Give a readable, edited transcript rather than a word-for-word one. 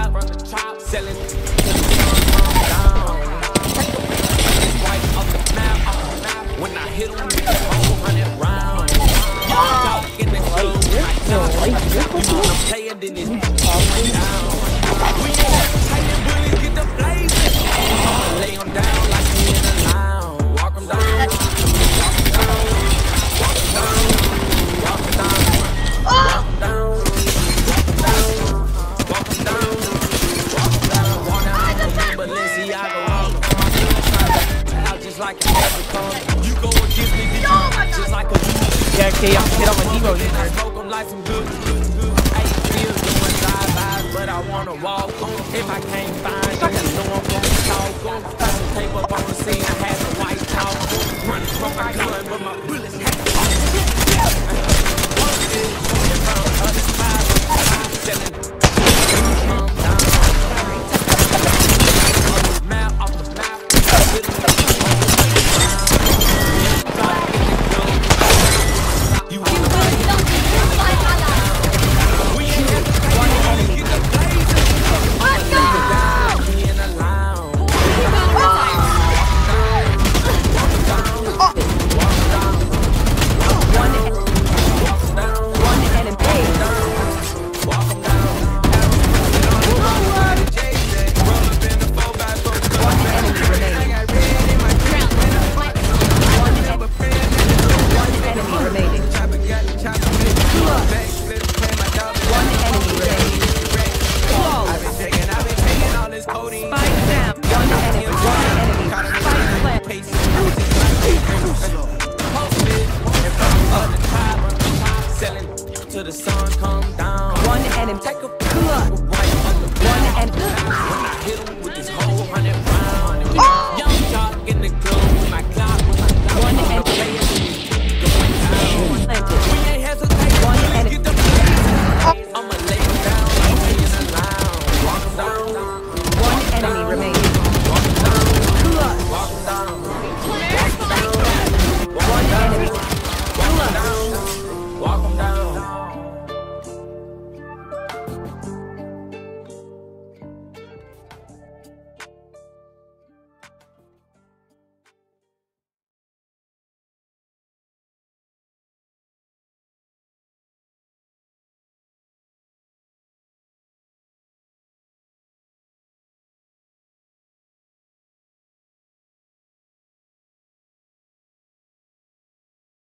top, from the top, selling to the sun down. Take a picture, right off the map, when I hit them with the 400 rounds. Talk in the club, I'm playing in this down. We ain't hesitating, bullies get the blazing. Lay them down like we in a lounge. Walk them down, walk them down, walk them down, walk them down, walk them down, walk them down, walk them down, walk down. Balenciaga walk out just like an African. You go against me, just like a yeah, okay, I'm get on my ego. I smoke them like some good. I ain't feel doing drive-bys, but I wanna walk. If I can't find you, know I'm gonna talk. Pass the tape up on the scene, I had the white talk. Running from my gun, but my